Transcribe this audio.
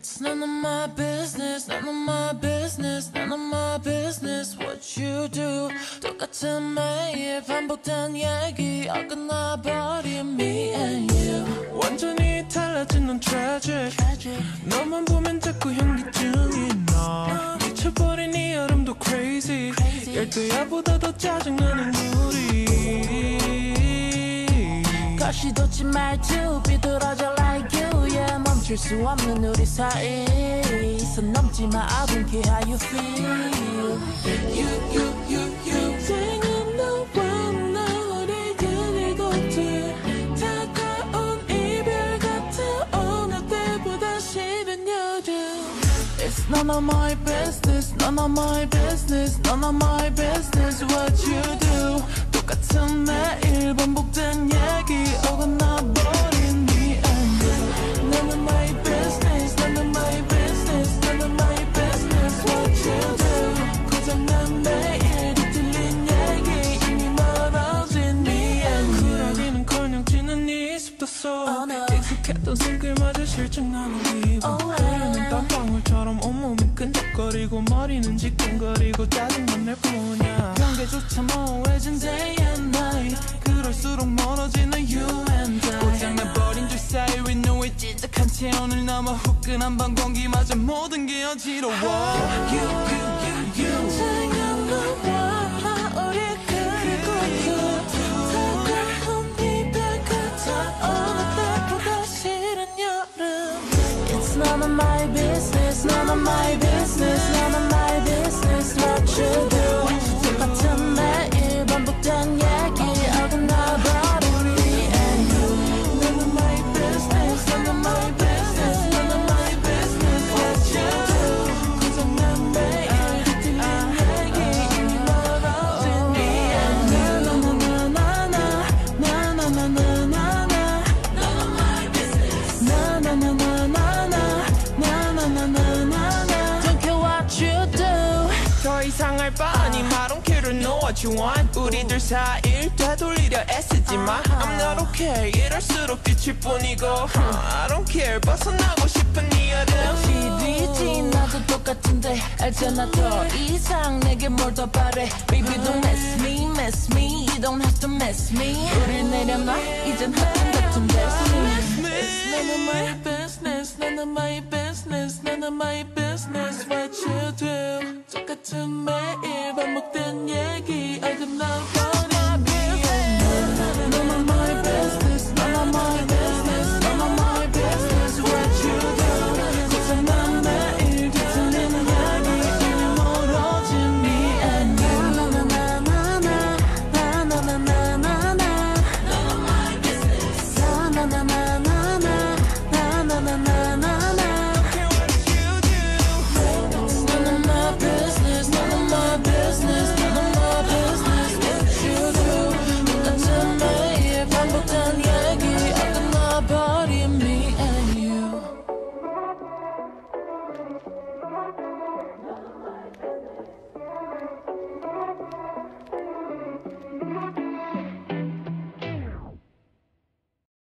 It's none of my business, none of my business, none of my business what you do. 똑같은 매일 반복된 얘기 어긋나버린 me and you. 완전히 달라진 넌 tragic. 너만 보면 자꾸 현기증이 나. 미쳐버린 이 여름도 crazy. 열도야보다 더 짜증나는 우리. 거시도치 말투 비뚤어져 like you. Yeah, 멈출 수 없는 우리 사이. 선 넘지 마, I don't care how you feel. You 지금 너와 너를 그리고 돼. 다가온 이별 같아 어느 때보다 싫은 여름. It's none of my business, none of my business, none of my business what you do. 똑같은 매일 반복된 얘기 어긋나버린 me and you. None of my business, none of my business, none of my business what you do. 고장난 매일 뒤틀린 얘기 이미 멀어진 me and you. 쿨하기는커녕 지는 이 습도 속 익숙했던 손길마저 실증나는 기분. 흐르는 땀방울처럼 온몸이 끈적거리고 머리는 지끈거리고 짜증만 낼 뿐이야. 경계조차 모호해진 day and night. 그럴수록 멀어지는 you and I. 고장나버린 두 사이 we know it. 찌득한 채 오늘 남아 후끈한 밤 공기마저 모든 게 어지러워. You 지금 너와 우리 그리고 다가온 이별 같아 어느 때보다 싫은 여름. It's none of my business, none of my business, none of my business what you do. 똑같은 매일 반복된 얘기 어긋나버린 me and you. None of my business, none of my business, none of my business what you do. 고장난 매일 뒤틀린 얘기 이미 멀어진 me and you. 나나나나나나나나나나나 None of my business. 나나나나나나나나나나나 Don't care what you do. 더 이상 할 바 아니 I don't care to know what you want. 우리들 사이를 되돌리려 애쓰지 마. I'm not okay 이럴수록 지칠 뿐이고 I don't care 벗어나고 싶은 이 여름. 시리지 나도 똑같은데 알잖아 더 이상 내게 뭘 더 바래. Baby don't mess me, mess me. You don't have to mess me. 우릴 내려놔 이젠 하품 같은 destiny. It's none of my business, none of my business, none of my business what you do. 똑같은 매일